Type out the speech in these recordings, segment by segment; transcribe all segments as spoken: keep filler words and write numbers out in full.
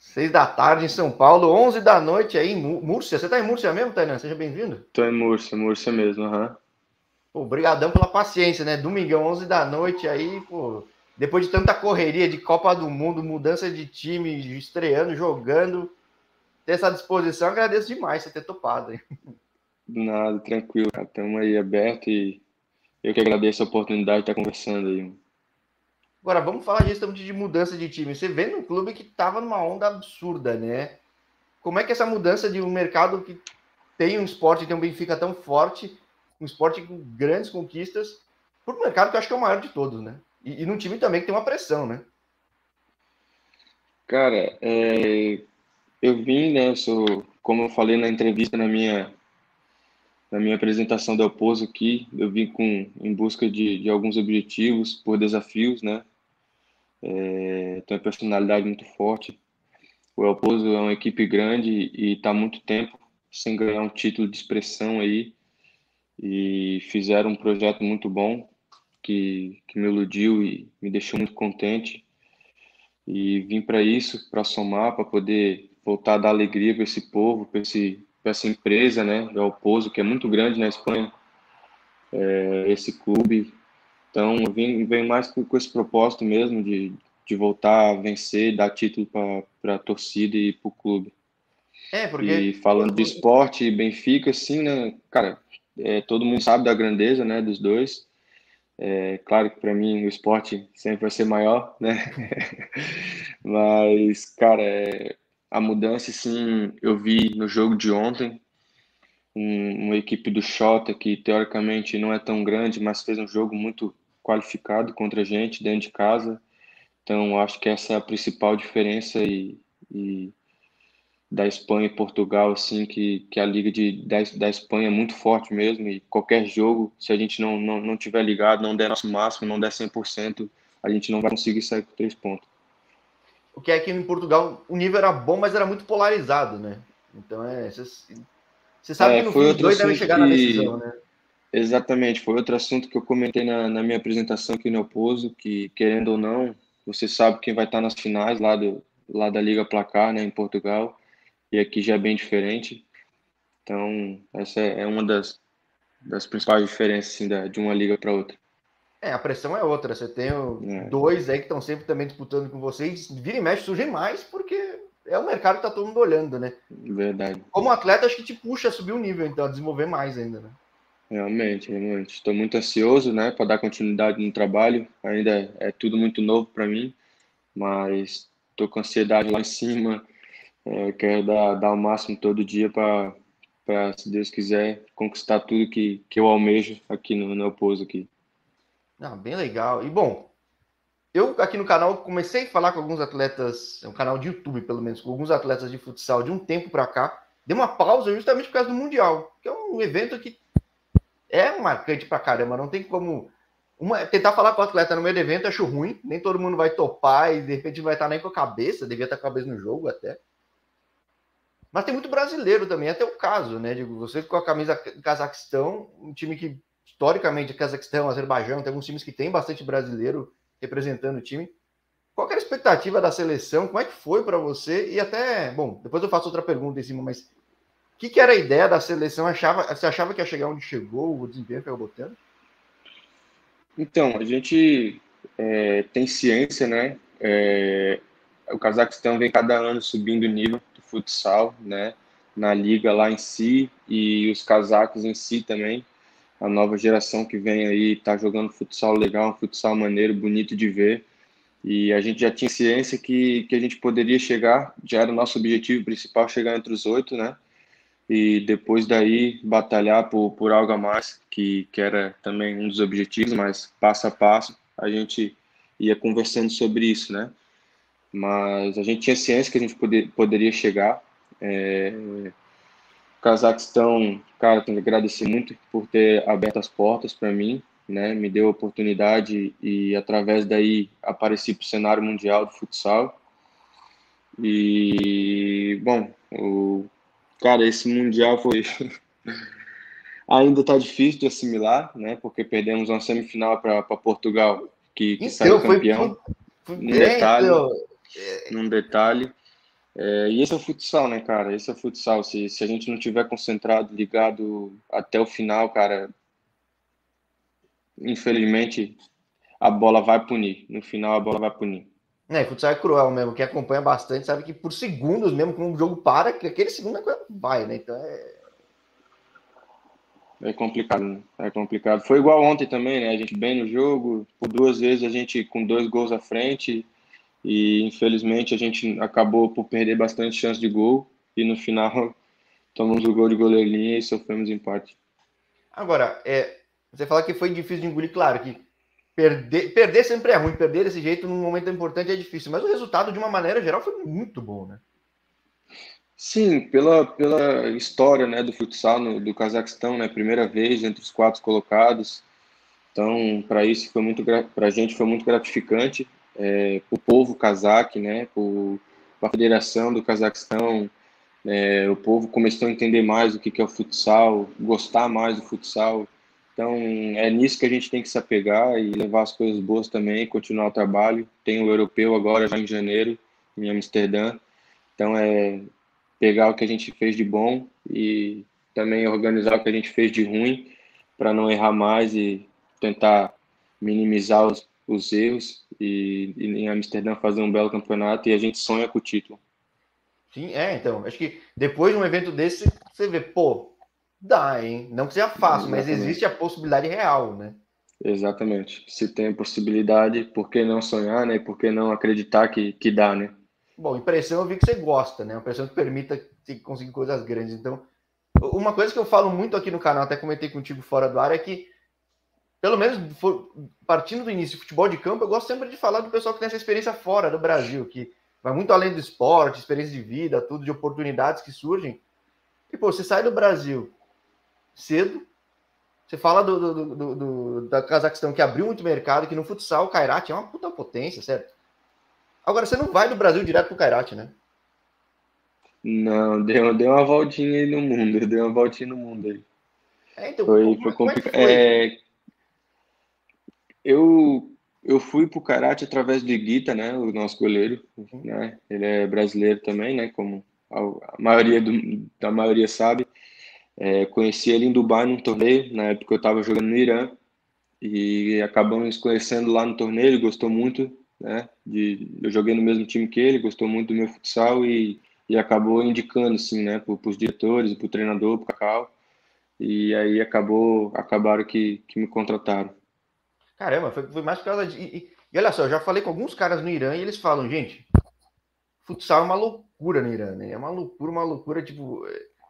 Seis da tarde em São Paulo, onze da noite aí em Múrcia. Você tá em Múrcia mesmo, Tainan? Seja bem-vindo. Tô em Múrcia, Múrcia mesmo, aham. Pô, brigadão pela paciência, né? Domingão, onze da noite aí, pô. Depois de tanta correria de Copa do Mundo, mudança de time, estreando, jogando, ter essa disposição, agradeço demais você ter topado, hein? Nada, tranquilo, cara. Estamos aí aberto e eu que agradeço a oportunidade de estar conversando aí. Agora, vamos falar justamente de mudança de time. Você vê num clube que tava numa onda absurda, né? Como é que essa mudança de um mercado que tem um esporte, tem um Benfica tão forte, um esporte com grandes conquistas, por um mercado que eu acho que é o maior de todos, né? E, e num time também que tem uma pressão, né? Cara, é, eu vim, né, eu sou, como eu falei na entrevista, na minha, na minha apresentação do Oposo aqui, eu vim com, em busca de, de alguns objetivos, por desafios, né? É, tenho uma personalidade muito forte. O Oposo é uma equipe grande e está há muito tempo sem ganhar um título de expressão aí e fizeram um projeto muito bom que, que me iludiu e me deixou muito contente. E vim para isso, para somar, para poder voltar a dar alegria para esse povo, para esse, para essa empresa, né? É o Pouso, que é muito grande na Espanha, é esse clube. Então, eu vim, venho mais com, com esse propósito mesmo de, de voltar a vencer, dar título para a torcida e para o clube. É, porque E falando de esporte, Benfica, sim, né? Cara, é, todo mundo sabe da grandeza, né, dos dois. É claro que para mim o esporte sempre vai ser maior, né? Mas, cara, é, a mudança, sim, eu vi no jogo de ontem, um, uma equipe do Shota que teoricamente não é tão grande, mas fez um jogo muito qualificado contra a gente dentro de casa. Então, acho que essa é a principal diferença e, e da Espanha e Portugal, assim, que, que a liga de, da, da Espanha é muito forte mesmo, e qualquer jogo, se a gente não, não, não tiver ligado, não der nosso máximo, não der cem por cento, a gente não vai conseguir sair com três pontos. o que é que em Portugal o nível era bom, mas era muito polarizado, né? Então é. Você sabe que É, no foi fim os outro dois devem assunto chegar na decisão, que, né? exatamente, foi outro assunto que eu comentei na, na minha apresentação aqui no Oposo, que, querendo ou não, você sabe quem vai estar nas finais lá, do, lá da Liga Placar, né, em Portugal, e aqui já é bem diferente. Então, essa é uma das, das principais diferenças, assim, da, de uma liga para outra. É, a pressão é outra. Você tem o- É, dois aí que estão sempre também disputando com vocês. Vira e mexe, surgem mais, porque é o mercado que tá todo mundo olhando, né? verdade. Como atleta, acho que te puxa a subir o nível, então, a desenvolver mais ainda, né? Realmente, realmente. Estou muito ansioso, né, para dar continuidade no trabalho. Ainda é tudo muito novo para mim, mas estou com ansiedade lá em cima. É, quero dar, dar o máximo todo dia para, para, se Deus quiser, conquistar tudo que, que eu almejo aqui no, no Oposo aqui. Ah, bem legal. E bom, eu aqui no canal comecei a falar com alguns atletas, é um canal de YouTube pelo menos, com alguns atletas de futsal de um tempo para cá. Dei uma pausa justamente por causa do Mundial, que é um evento que é marcante pra caramba, não tem como. Uma, tentar falar com o atleta no meio do evento, acho ruim, nem todo mundo vai topar e de repente não vai estar nem com a cabeça, devia estar com a cabeça no jogo até. Mas tem muito brasileiro também, até o caso, né? Digo, você com a camisa Cazaquistão, um time que, historicamente, Cazaquistão, Azerbaijão, tem alguns times que tem bastante brasileiro representando o time. Qual era a expectativa da seleção? Como é que foi para você? E até, bom, depois eu faço outra pergunta em cima, mas o que, que era a ideia da seleção? Achava, você achava que ia chegar onde chegou, o desempenho que acabou tendo? Então, a gente é, tem ciência, né? É, o Cazaquistão vem cada ano subindo o nível do futsal, né? Na liga lá em si e os cazaques em si também. A nova geração que vem aí está jogando futsal legal, um futsal maneiro, bonito de ver. E a gente já tinha ciência que, que a gente poderia chegar, já era o nosso objetivo principal, chegar entre os oito, né? E depois daí batalhar por, por algo a mais, que, que era também um dos objetivos, mas passo a passo a gente ia conversando sobre isso, né? Mas a gente tinha ciência que a gente poder, poderia chegar. É, o Cazaquistão, cara, tenho que agradecer muito por ter aberto as portas para mim, né? Me deu a oportunidade e através daí apareci para o cenário mundial do futsal. E, bom, o, cara, esse mundial foi ainda está difícil de assimilar, né? Porque perdemos uma semifinal para Portugal, que, que saiu Então, foi, campeão, foi, foi num é, detalhe, então, num detalhe. É, e esse é o futsal, né, cara? Esse é o futsal. Se, se a gente não tiver concentrado, ligado até o final, cara, infelizmente a bola vai punir. No final a bola vai punir. É, futsal é cruel mesmo. Quem acompanha bastante sabe que por segundos mesmo, quando o jogo para, que aquele segundo a coisa vai, né? Então é. É complicado, né? É complicado. Foi igual ontem também, né? A gente bem no jogo, por duas vezes a gente com dois gols à frente e infelizmente a gente acabou por perder bastante chance de gol e no final tomamos o gol de goleirinha e sofremos empate. Agora, é, você fala que foi difícil de engolir, claro que perder, perder sempre é ruim, perder desse jeito num momento importante é difícil, mas o resultado, de uma maneira geral, foi muito bom, né? Sim, pela, pela história, né, do futsal no, do Cazaquistão, né, primeira vez entre os quatro colocados. Então, para isso foi muito para a gente foi muito gratificante, é, para o povo cazaque, né, para a federação do Cazaquistão, é, o povo começou a entender mais o que, que é o futsal, gostar mais do futsal. Então, é nisso que a gente tem que se apegar e levar as coisas boas também, continuar o trabalho. Tem o europeu agora, já em janeiro, em Amsterdã. Então, é pegar o que a gente fez de bom e também organizar o que a gente fez de ruim para não errar mais e tentar minimizar os, os erros e, e em Amsterdã fazer um belo campeonato e a gente sonha com o título. Sim, é, então. Acho que depois de um evento desse, você vê, pô, dá, hein? Não que seja fácil, mas existe Exatamente. a possibilidade real, né? Exatamente. Se tem a possibilidade, por que não sonhar, né? Por que não acreditar que, que dá, né? Bom, impressão eu vi que você gosta, né? Uma impressão que permita conseguir coisas grandes. Então, uma coisa que eu falo muito aqui no canal, até comentei contigo fora do ar, é que, pelo menos partindo do início, futebol de campo, eu gosto sempre de falar do pessoal que tem essa experiência fora do Brasil, que vai muito além do esporte, experiência de vida, tudo, de oportunidades que surgem. E, pô, você sai do Brasil cedo, você fala do, do, do, do da Cazaquistão, que abriu muito mercado, que no futsal o Kairat é uma puta potência, certo? Agora, você não vai do Brasil direto pro Kairat, né? Não, deu, deu uma voltinha aí no mundo, deu uma voltinha no mundo aí. É, então, Foi, como, foi como é que complicado. foi? É, eu, eu fui pro karate através do Iguita, né? O nosso goleiro, né? Ele é brasileiro também, né? Como a, a maioria do, da maioria sabe. É, conheci ele em Dubai num torneio, na época eu estava jogando no Irã. E acabamos nos conhecendo lá no torneio, ele gostou muito, né? De, eu joguei no mesmo time que ele, gostou muito do meu futsal e, e acabou indicando, assim, né? Para os diretores, para o treinador, para o Cacau. E aí acabou, acabaram que, que me contrataram. Caramba, foi, foi mais por causa de. E, e, olha só, eu já falei com alguns caras no Irã e eles falam, gente, futsal é uma loucura no Irã, né? É uma loucura, uma loucura, tipo.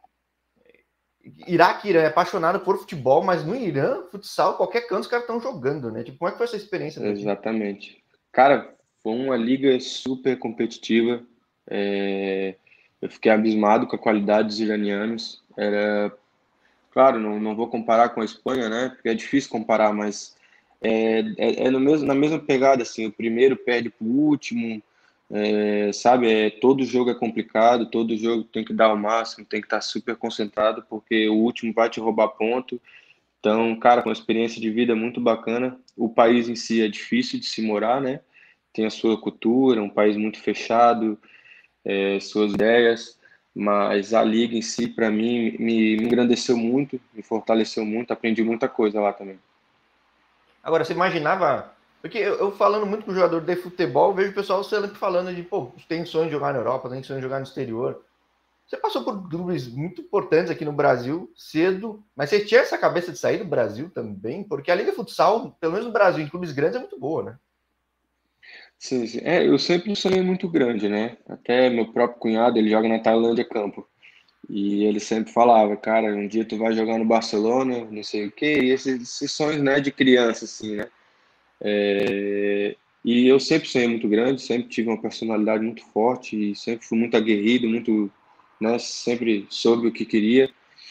Iraque, Irã é apaixonado por futebol, mas no Irã, futsal, qualquer canto os caras estão jogando, né? Tipo, como é que foi essa experiência pra ti? Exatamente. Cara, foi uma liga super competitiva. É, eu fiquei abismado com a qualidade dos iranianos. Era, claro, não, não vou comparar com a Espanha, né? Porque é difícil comparar, mas é, é, é no mesmo, na mesma pegada, assim. O primeiro perde pro último, é, sabe? É, todo jogo é complicado, todo jogo tem que dar o máximo, tem que estar super concentrado, porque o último vai te roubar ponto. Então, cara, com uma experiência de vida muito bacana. O país em si é difícil de se morar, né? Tem a sua cultura, um país muito fechado, é, suas ideias, mas a liga em si, para mim, me, me engrandeceu muito, me fortaleceu muito, aprendi muita coisa lá também. Agora, você imaginava. Porque eu, eu falando muito com jogador de futebol, vejo o pessoal sempre falando de, pô, tem sonho de jogar na Europa, tem sonho de jogar no exterior. Você passou por clubes muito importantes aqui no Brasil cedo, mas você tinha essa cabeça de sair do Brasil também? Porque a Liga Futsal, pelo menos no Brasil, em clubes grandes, é muito boa, né? Sim, sim. É, eu sempre sonhei muito grande, né? Até meu próprio cunhado, ele joga na Tailândia Campo. E ele sempre falava, cara, um dia tu vai jogar no Barcelona, não sei o quê, e esses, esses sonhos, né, de criança, assim, né? É, e eu sempre sonhei muito grande, sempre tive uma personalidade muito forte e sempre fui muito aguerrido, muito, né, sempre soube o que queria.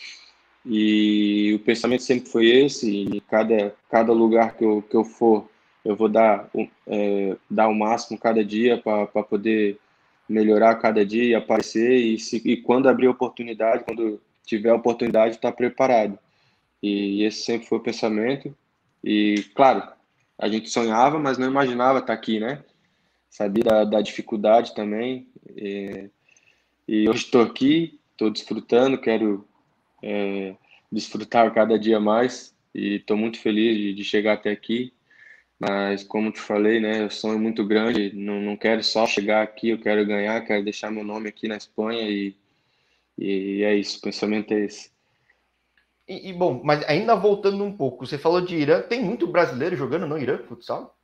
E o pensamento sempre foi esse, e cada, cada lugar que eu, que eu for, eu vou dar, o- é, dar o máximo cada dia para poder melhorar cada dia e aparecer, e, se, e quando abrir a oportunidade, quando tiver a oportunidade, estar preparado. E esse sempre foi o pensamento. E, claro, a gente sonhava, mas não imaginava estar aqui, né? Sabia da, da dificuldade também. E hoje estou aqui, estou desfrutando, quero é, desfrutar cada dia mais e estou muito feliz de, de chegar até aqui. Mas como te falei, né, o sonho é muito grande, não, não quero só chegar aqui, eu quero ganhar, quero deixar meu nome aqui na Espanha e, e é isso, o pensamento é esse. E, e, bom, mas ainda voltando um pouco, você falou de Irã, tem muito brasileiro jogando no Irã, futsal?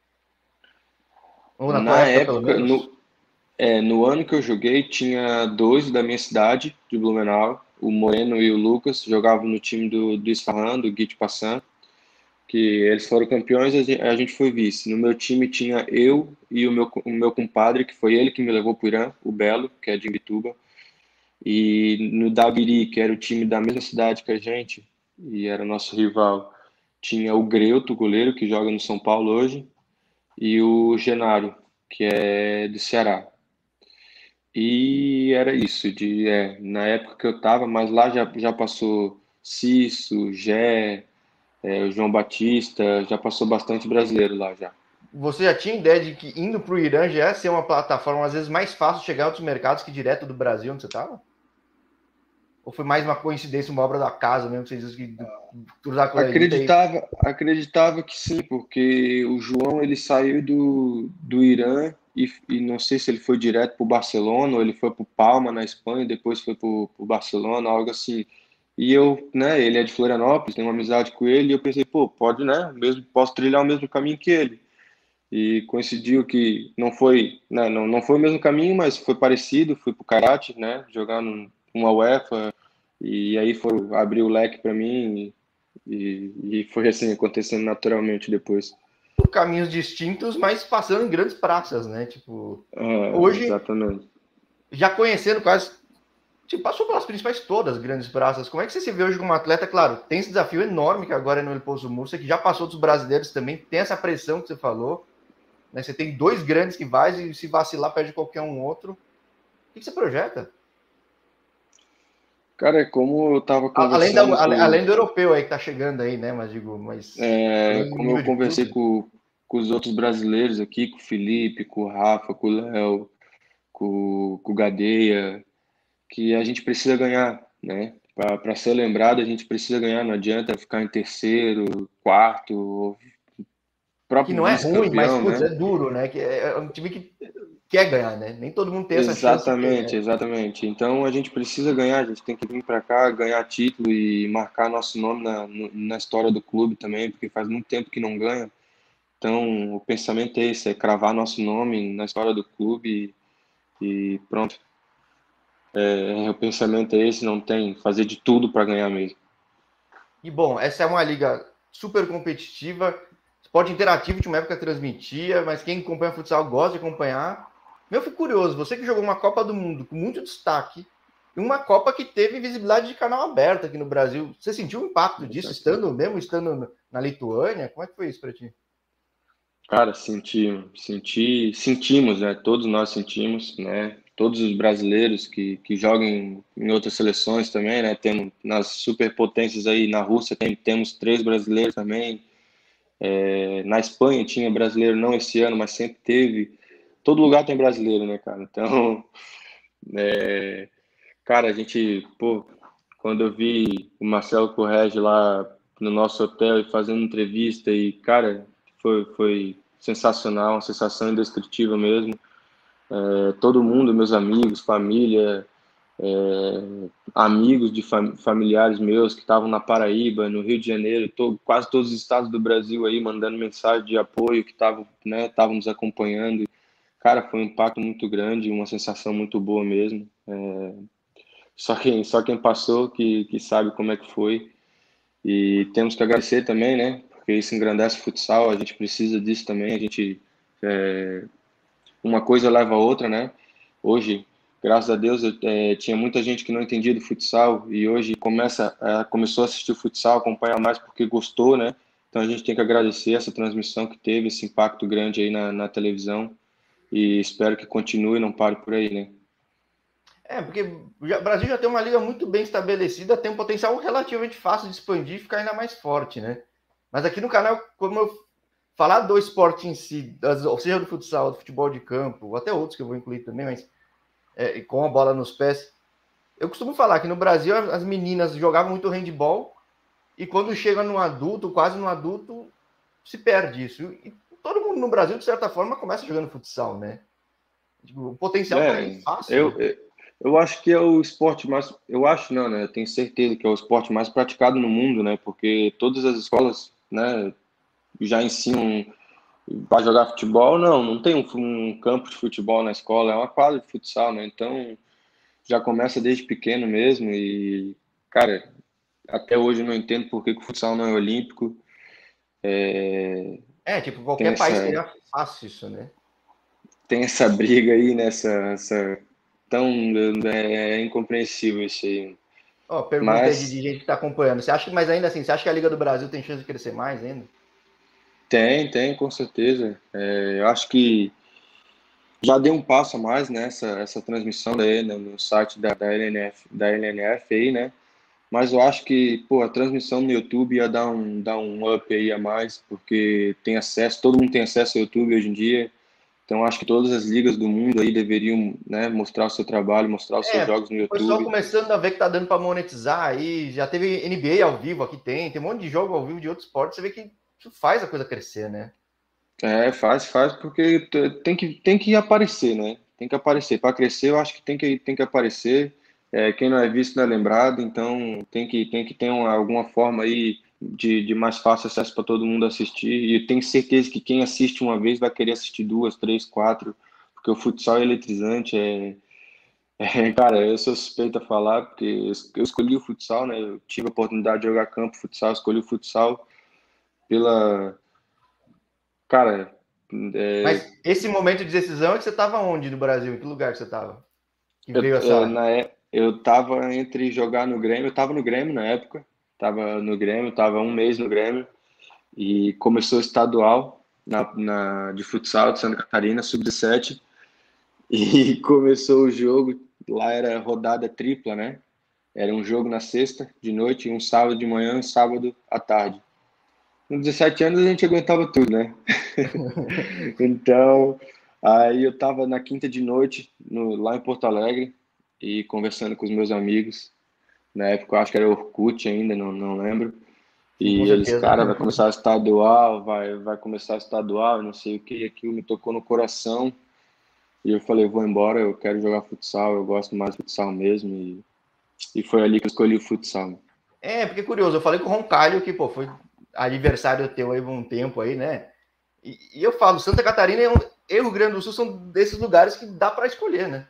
Ou na tua Na época, pelo época, menos? no, é, no ano que eu joguei, tinha dois da minha cidade, de Blumenau, o Moreno e o Lucas, jogavam no time do, do Isfahan, do Guit Passan, que eles foram campeões e a gente, a gente foi vice. No meu time tinha eu e o meu, o meu compadre, que foi ele que me levou para o Irã, o Belo, que é de Imbituba. E no Dabiri, que era o time da mesma cidade que a gente, e era nosso rival, tinha o Greuto, goleiro, que joga no São Paulo hoje, e o Genário, que é do Ceará. E era isso, de, é, na época que eu tava, mas lá já, já passou Cisso, Gé, é, o João Batista, já passou bastante brasileiro lá já. Você já tinha ideia de que indo para o Irã já ia ser uma plataforma, às vezes, mais fácil de chegar a outros mercados que direto do Brasil, onde você estava? Ou foi mais uma coincidência, uma obra da casa mesmo, que vocês que cruzar com a elite aí? Acreditava, acreditava que sim, porque o João ele saiu do, do Irã e, e não sei se ele foi direto para o Barcelona ou ele foi para o Palma na Espanha, depois foi para o Barcelona, algo assim. E eu, né, ele é de Florianópolis, tenho uma amizade com ele, e eu pensei, pô, pode, né, mesmo, posso trilhar o mesmo caminho que ele. E coincidiu que não foi, né, não, não foi o mesmo caminho, mas foi parecido, fui para o Karate, né, jogar num, numa UEFA, e aí foi, abriu o leque para mim, e, e foi assim, acontecendo naturalmente depois. Caminhos distintos, mas passando em grandes praças, né? Tipo, Ah, hoje, exatamente. já conhecendo quase, tipo, passou pelas principais todas as grandes praças. Como é que você se vê hoje como atleta? Claro, tem esse desafio enorme que agora é no El Poço Murcia, que já passou dos brasileiros também, tem essa pressão que você falou, né? Você tem dois grandes que vai e se vacilar perde qualquer um outro. O que você projeta? Cara, é como eu estava Além, da, conversando além com, do europeu aí que tá chegando aí, né? Mas digo, mas é, falando no como eu nível de conversei clube. com, com os outros brasileiros aqui, com o Felipe, com o Rafa, com o Léo, com, com o Gadeia, que a gente precisa ganhar, né? Para ser lembrado, a gente precisa ganhar, não adianta ficar em terceiro, quarto, Que próprio não é ruim, mas vice-campeão, putz, é né? duro, né? Que é um time que quer ganhar, né? Nem todo mundo tem essa chance que tem, Exatamente, né? exatamente. Então a gente precisa ganhar, a gente tem que vir para cá, ganhar título e marcar nosso nome na, no- na história do clube também, porque faz muito tempo que não ganha. Então o pensamento é esse, é cravar nosso nome na história do clube e, e pronto. É, o pensamento é esse, não tem, fazer de tudo para ganhar mesmo. E bom, essa é uma liga super competitiva, esporte interativo, de uma época transmitia, mas quem acompanha futsal gosta de acompanhar. Eu fico curioso, você que jogou uma Copa do Mundo com muito destaque, e uma Copa que teve visibilidade de canal aberto aqui no Brasil, você sentiu o impacto disso, estando mesmo estando na Lituânia? Como é que foi isso para ti? Cara, senti, senti, sentimos, né? Todos nós sentimos, né? Todos os brasileiros que, que jogam em, em outras seleções também, né? Temos nas superpotências aí na Rússia tem, temos três brasileiros também. É, na Espanha tinha brasileiro, não esse ano, mas sempre teve. Todo lugar tem brasileiro, né, cara? Então, cara, a gente, pô, quando eu vi o Marcelo Correge lá no nosso hotel e fazendo entrevista e, cara, foi, foi sensacional, uma sensação indescritível mesmo. É, todo mundo, meus amigos, família, é, amigos de fam familiares meus que estavam na Paraíba, no Rio de Janeiro, to quase todos os estados do Brasil aí mandando mensagem de apoio que estavam, né, estavam nos acompanhando. Cara, foi um impacto muito grande, uma sensação muito boa mesmo. É, só quem, só quem passou que, que sabe como é que foi. E temos que agradecer também, né? Porque isso engrandece o futsal, a gente precisa disso também. A gente, é, uma coisa leva a outra, né? Hoje, graças a Deus, eu, é, tinha muita gente que não entendia do futsal e hoje começa, é, começou a assistir o futsal, acompanhar mais porque gostou, né? Então a gente tem que agradecer essa transmissão que teve, esse impacto grande aí na, na televisão e espero que continue e não pare por aí, né? É, porque o Brasil já tem uma liga muito bem estabelecida, tem um potencial relativamente fácil de expandir e ficar ainda mais forte, né? Mas aqui no canal, como eu falar do esporte em si, ou seja, do futsal, do futebol de campo, ou até outros que eu vou incluir também, mas é, com a bola nos pés. Eu costumo falar que no Brasil as meninas jogavam muito handball e quando chega no adulto, quase no adulto, se perde isso. E todo mundo no Brasil, de certa forma, começa jogando futsal, né? Tipo, o potencial tá aí É, fácil. eu, eu acho que é o esporte mais. Eu acho, não, né? Eu tenho certeza que é o esporte mais praticado no mundo, né? Porque todas as escolas, né, já ensinam para jogar futebol. Não, não tem um, um campo de futebol na escola, é uma quadra de futsal, né? Então já começa desde pequeno mesmo. E, cara, até hoje eu não entendo por que, que o futsal não é olímpico. É, É, tipo, tem qualquer país essa, teria fácil isso, né? tem essa briga aí, nessa essa, tão é, é incompreensível isso aí. Ó, pergunta aí de, de Mas gente que tá acompanhando. Você acha que, mas ainda assim, você acha que a Liga do Brasil tem chance de crescer mais ainda? tem, tem, com certeza. É, eu acho que já deu um passo a mais nessa essa transmissão daí no, no site da, da L N F, da L N F aí, né? Mas eu acho que, pô, a transmissão no YouTube ia dar um, dar um up aí a mais, porque tem acesso, todo mundo tem acesso ao YouTube hoje em dia. Então acho que todas as ligas do mundo aí deveriam, né, mostrar o seu trabalho, mostrar os seus É, jogos no o pessoal YouTube. começando a ver que tá dando para monetizar aí, já teve N B A ao vivo aqui, tem, tem um monte de jogo ao vivo de outros esportes, você vê que isso faz a coisa crescer, né? É, faz, faz, porque t- tem que, tem que aparecer, né? Tem que aparecer. Para crescer, eu acho que tem que, tem que aparecer. É, quem não é visto não é lembrado, então tem que, tem que ter uma, alguma forma aí de, de mais fácil acesso para todo mundo assistir. E eu tenho certeza que quem assiste uma vez vai querer assistir duas, três, quatro, porque o futsal é eletrizante. É, é, cara, eu sou suspeito a falar, porque eu eu escolhi o futsal, né? Eu tive a oportunidade de jogar campo futsal, escolhi o futsal pela. Cara, é, Mas esse momento de decisão é que você tava onde no Brasil? Em que lugar que você tava? Que Eu, veio é, essa. na, é- eu tava entre jogar no Grêmio, eu tava no Grêmio na época, tava no Grêmio, tava um mês no Grêmio, e começou o estadual na, na, de futsal de Santa Catarina, sub dezessete, e começou o jogo, lá era rodada tripla, né? Era um jogo na sexta de noite, um sábado de manhã e um sábado à tarde. Com dezessete anos a gente aguentava tudo, né? Então, aí eu tava na quinta de noite, no, lá em Porto Alegre, e conversando com os meus amigos. Na época eu acho que era Orkut ainda, não, não lembro. Sim, com E eles, certeza. cara, vai começar a estadual, vai, vai começar a estadual, não sei o que, e aquilo me tocou no coração. E eu falei, vou embora, eu quero jogar futsal, eu gosto mais de futsal mesmo. E, e foi ali que eu escolhi o futsal. É, porque é curioso, eu falei com o Roncalho que, pô, foi aniversário teu aí um tempo aí, né? E, e eu falo, Santa Catarina e um, Rio Grande do Sul são desses lugares que dá para escolher, né?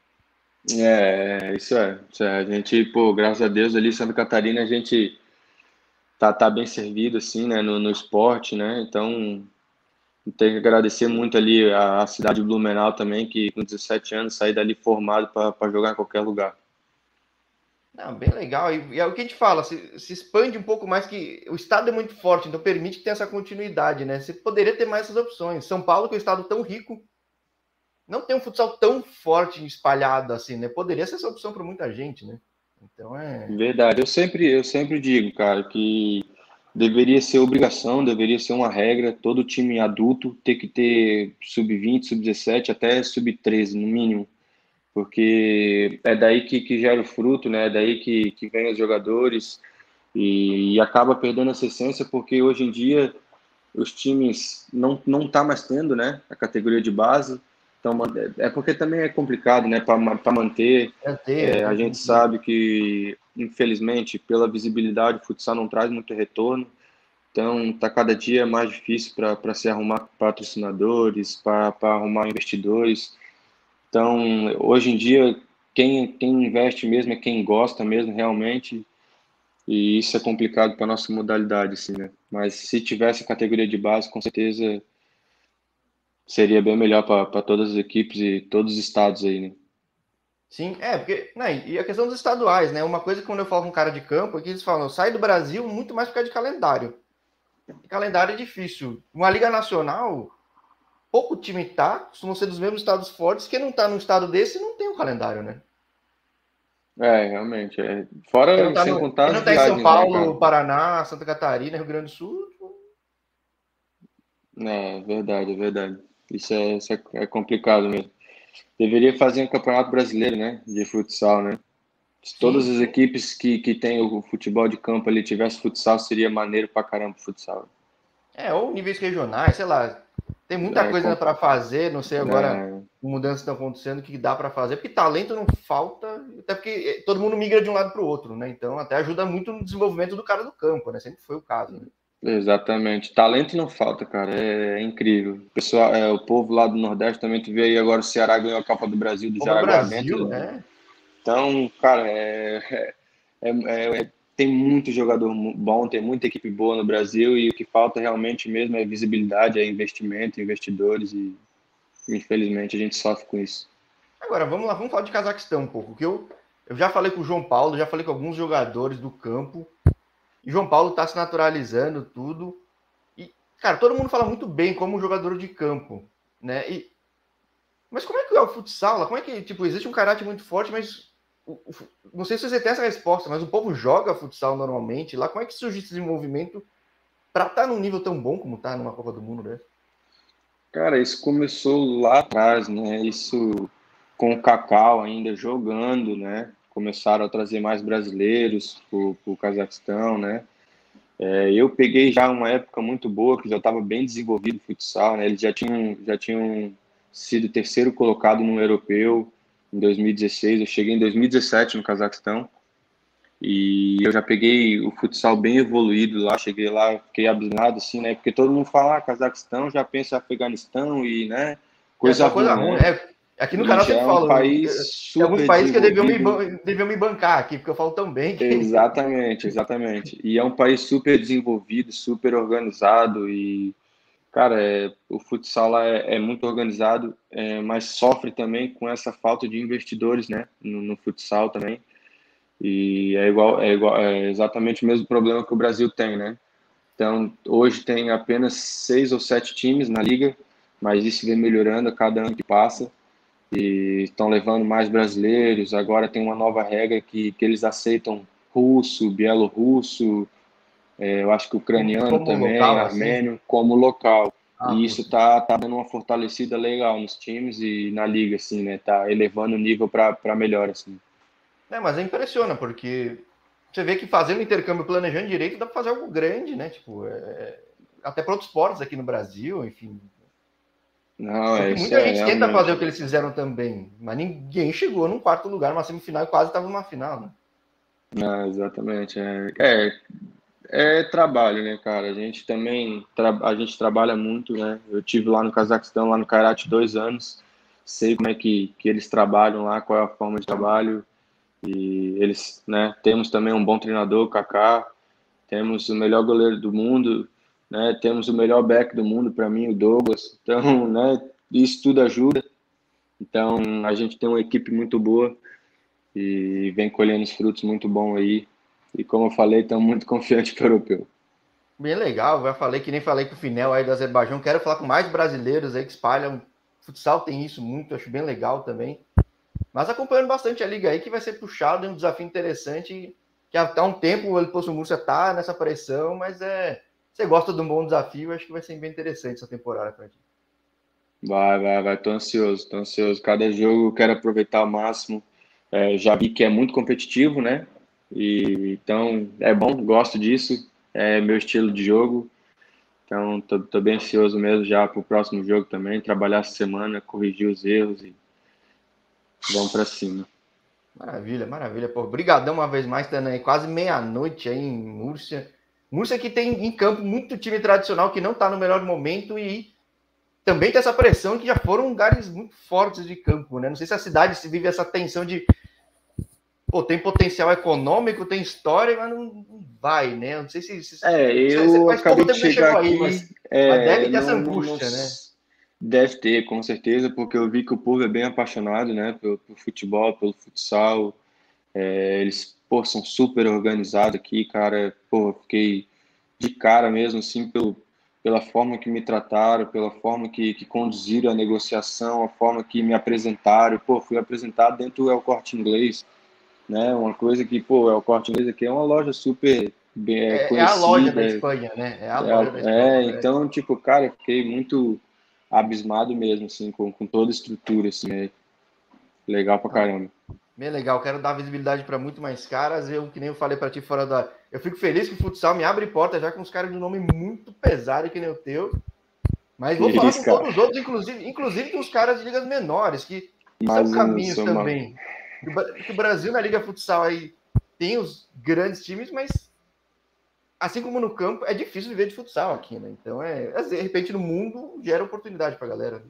É, isso é, isso é. A gente, pô, graças a Deus ali em Santa Catarina a gente tá, tá bem servido, assim, né, no, no esporte, né? Então tem que agradecer muito ali a, a cidade de Blumenau também, que com dezessete anos saí dali formado para jogar em qualquer lugar. Não, bem legal. E, e é o que a gente fala, se, se expande um pouco mais, que o estado é muito forte, então permite que tenha essa continuidade, né? Você poderia ter mais essas opções. São Paulo, que é um estado tão rico, não tem um futsal tão forte espalhado assim, né? Poderia ser essa opção para muita gente, né? Então é. Verdade. Eu sempre, eu sempre digo, cara, que deveria ser obrigação, deveria ser uma regra, todo time adulto ter que ter sub vinte, sub dezessete, até sub treze, no mínimo. Porque é daí que, que gera o fruto, né? É daí que, que vem os jogadores e, e acaba perdendo essa essência, porque hoje em dia os times não não tá mais tendo, né, a categoria de base. Então é porque também é complicado, né, para manter. Canteiro, É, a tem gente tudo isso. sabe que infelizmente pela visibilidade o futsal não traz muito retorno. Então tá cada dia mais difícil para se arrumar patrocinadores, para arrumar investidores. Então hoje em dia quem, quem investe mesmo é quem gosta mesmo realmente, e isso é complicado para nossa modalidade, assim, né? Mas se tivesse categoria de base, com certeza seria bem melhor para todas as equipes e todos os estados aí, né? Sim, é, porque. Né, e a questão dos estaduais, né? Uma coisa que quando eu falo com um cara de campo é que eles falam, sai do Brasil muito mais por causa de calendário. E calendário é difícil. Uma Liga Nacional, pouco time tá, costumam ser dos mesmos estados fortes, quem não tá num estado desse não tem o um calendário, né? É, realmente. É. Quem não Fora, tá, sem no, contar quem não as tá em São viagens, né, cara? Paulo, Paraná, Santa Catarina, Rio Grande do Sul, É verdade, é verdade. Isso é, isso é, é complicado mesmo. deveria fazer um campeonato brasileiro, né? De futsal, né? Se todas Sim, as sim. equipes que, que tem o futebol de campo ali tivesse futsal, seria maneiro pra caramba o futsal. É, ou níveis regionais, sei lá. Tem muita É, coisa com, ainda para fazer, não sei agora é, mudanças estão acontecendo que dá para fazer, porque talento não falta, até porque todo mundo migra de um lado para o outro, né? Então até ajuda muito no desenvolvimento do cara do campo, né? Sempre foi o caso, né? exatamente. Talento não falta, cara. É, é incrível. O pessoal, é, o povo lá do Nordeste também, tu vê aí agora o Ceará ganhou a Copa do Brasil do Copa do Jaraguá dentro. Brasil, né? Então, cara, é, é, é, é, tem muito jogador bom, tem muita equipe boa no Brasil e o que falta realmente mesmo é visibilidade, é investimento, investidores e infelizmente a gente sofre com isso. Agora, vamos lá, vamos falar de Cazaquistão um pouco, que eu, eu já falei com o João Paulo, já falei com alguns jogadores do campo, e João Paulo está se naturalizando tudo, e, cara, todo mundo fala muito bem como jogador de campo, né? E, mas como é que é o futsal lá? Como é que, tipo, existe um caráter muito forte, mas o, o, não sei se você tem essa resposta, mas o povo joga futsal normalmente lá. Como é que surge esse desenvolvimento para estar tá num nível tão bom como tá numa Copa do Mundo, né? Cara, isso começou lá atrás, né? Isso com o Cacau ainda jogando, né? Começaram a trazer mais brasileiros para o Cazaquistão, né? É, eu peguei já uma época muito boa, que já estava bem desenvolvido o futsal, né? Eles já tinham, já tinham sido terceiro colocado no europeu em dois mil e dezesseis. Eu cheguei em dois mil e dezessete no Cazaquistão e eu já peguei o futsal bem evoluído lá. Cheguei lá, fiquei abismado, assim, né? Porque todo mundo fala, ah, Cazaquistão, já pensa Afeganistão e, né? Já é Coisa só coisa ruim, ruim. né? É, aqui no E canal eu já sempre é um falo, país tem alguns super países que deviam me, desenvolvido. deviam me bancar aqui, porque eu falo tão bem que. Exatamente, exatamente. E é um país super desenvolvido, super organizado e cara, é, o futsal lá é, é muito organizado, é, mas sofre também com essa falta de investidores, né, no, no futsal também. E é igual, é igual, é exatamente o mesmo problema que o Brasil tem, né? Então, hoje tem apenas seis ou sete times na liga, mas isso vem melhorando a cada ano que passa e estão levando mais brasileiros. Agora tem uma nova regra que, que eles aceitam russo, bielorrusso, é, eu acho que ucraniano Como também, local, assim. armênio, como local. Ah, E isso putz. tá, tá dando uma fortalecida legal nos times e na liga, assim, né? Tá elevando o nível para melhor, assim. É, mas impressiona, porque você vê que fazendo intercâmbio, planejando direito, dá para fazer algo grande, né? Tipo, é, até para outros esportes aqui no Brasil, enfim. Não, é Porque isso muita é gente tenta fazer o realmente. que eles fizeram também, mas ninguém chegou num quarto lugar, numa semifinal e quase estava numa final, né? Não, exatamente. É, é, é trabalho, né, cara? A gente também tra a gente trabalha muito, né? Eu tive lá no Cazaquistão, lá no Kairat, dois anos. Sei como é que, que eles trabalham lá, qual é a forma de trabalho. E eles, né? Temos também um bom treinador, o Kaká. Temos o melhor goleiro do mundo, né? Temos o melhor back do mundo para mim, o Douglas. Então, né? Isso tudo ajuda. Então, a gente tem uma equipe muito boa e vem colhendo os frutos muito bons aí. E como eu falei, estamos muito confiantes para o europeu. Bem legal, já falei que nem falei com o Finel aí do Azerbaijão. Quero falar com mais brasileiros aí que espalham. Futsal tem isso muito, acho bem legal também. Mas acompanhando bastante a liga aí, que vai ser puxado, é um desafio interessante. Que até um tempo o Poço Múrcia tá nessa pressão, mas é. Você gosta de um bom desafio, acho que vai ser bem interessante essa temporada pra ti. Vai, vai, vai. Tô ansioso, tô ansioso. Cada jogo eu quero aproveitar ao máximo. É, já vi que é muito competitivo, né? E, então, é bom, gosto disso. É meu estilo de jogo. Então, tô, tô bem ansioso mesmo já pro próximo jogo também. Trabalhar essa semana, corrigir os erros e vamos para cima. Maravilha, maravilha. Pô, brigadão uma vez mais, estando aí quase meia-noite aí em Múrcia. Múrcia que tem em campo muito time tradicional que não tá no melhor momento e também tem essa pressão que já foram lugares muito fortes de campo, né? Não sei se a cidade se vive essa tensão de pô, tem potencial econômico, tem história, mas não, não vai, né? Não sei se, se, É, se, eu faz pouco acabei de tempo que você chegar chegou aí, aqui, mas, mas é, deve ter essa não, não, não angústia, né? s- deve ter, com certeza, porque eu vi que o povo é bem apaixonado, né, pelo, pelo futebol, pelo futsal. É, eles, pô, são super organizados aqui, cara. Pô, eu fiquei de cara mesmo, assim, pelo, pela forma que me trataram, pela forma que, que conduziram a negociação, a forma que me apresentaram. Pô, fui apresentado dentro do El Corte Inglês, né? Uma coisa que, pô, o El Corte Inglês aqui é uma loja super bem é, É, é a loja da conhecida. Espanha, né? É a loja da É, Espanha. é, É. então, tipo, cara, eu fiquei muito abismado mesmo, assim, com, com toda a estrutura, assim, né? Legal pra caramba. Bem legal, quero dar visibilidade para muito mais caras. Eu, que nem eu falei para ti fora da. Eu fico feliz que o futsal me abre porta já com uns caras de nome muito pesado que nem o teu. Mas Que vou falar isso, com cara. todos os outros, inclusive, inclusive com os caras de ligas menores, que são Mas eu não caminhos sou mal. também. Que o Brasil na Liga Futsal aí tem os grandes times, mas assim como no campo, é difícil viver de futsal aqui, né? Então, é, de repente, no mundo gera oportunidade para a galera.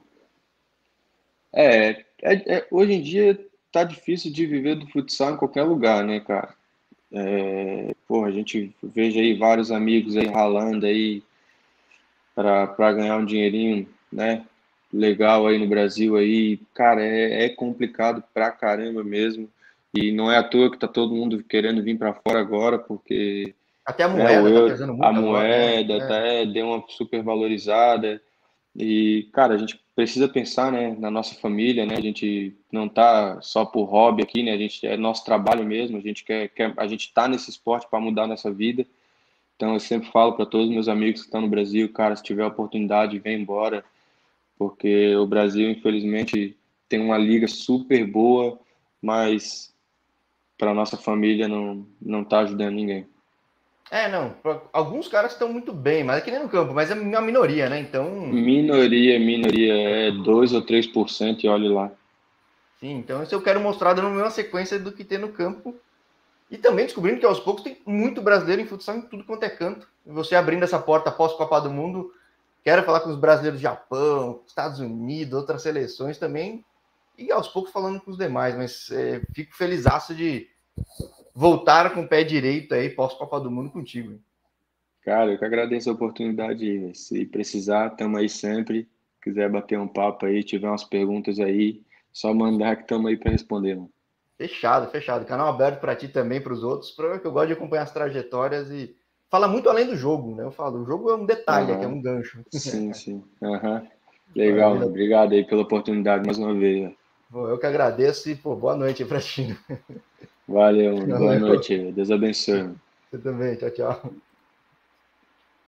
É, é, é, hoje em dia tá difícil de viver do futsal em qualquer lugar, né, cara? É, pô, a gente veja aí vários amigos aí ralando aí para ganhar um dinheirinho, né? Legal aí no Brasil aí, cara, é, é complicado pra caramba mesmo. E não é à toa que tá todo mundo querendo vir para fora agora, porque Até a né, o moeda tá euro, pesando a muito agora, né? moeda É. até deu uma super valorizada. E, cara, a gente precisa pensar, né, na nossa família, né? A gente não tá só por hobby aqui, né? A gente é nosso trabalho mesmo, a gente quer, quer a gente tá nesse esporte para mudar a nossa vida. Então eu sempre falo para todos os meus amigos que estão no Brasil, cara, se tiver oportunidade, vem embora, porque o Brasil, infelizmente, tem uma liga super boa, mas para nossa família não não tá ajudando ninguém. É, não. Alguns caras estão muito bem, mas é que nem no campo, mas é uma minoria, né? Então, Minoria, minoria é dois ou três por cento e olhe lá. sim, então isso eu quero mostrar dando uma sequência do que tem no campo. E também descobrindo que aos poucos tem muito brasileiro em futsal em tudo quanto é canto. E você abrindo essa porta pós-Copa do Mundo, quero falar com os brasileiros do Japão, Estados Unidos, outras seleções também. E aos poucos falando com os demais, mas é, fico felizaço de voltar com o pé direito aí pós-Copa do Mundo contigo. Hein? Cara, eu que agradeço a oportunidade aí, velho. Se precisar, tamo aí sempre. Quiser bater um papo aí, tiver umas perguntas aí, só mandar que tamo aí para responder, mano. Fechado, fechado. Canal aberto para ti também, para os outros, porque eu gosto de acompanhar as trajetórias e fala muito além do jogo, né? Eu falo, o jogo é um detalhe, aqui é Aham. um gancho. Sim, sim. Aham. Legal, mano. Maravilha. Obrigado aí pela oportunidade mais uma vez, velho. Pô, eu que agradeço e, pô, boa noite aí pra ti. Valeu, mano. Boa Valeu. noite. Deus abençoe, mano. Você também. Tchau, tchau.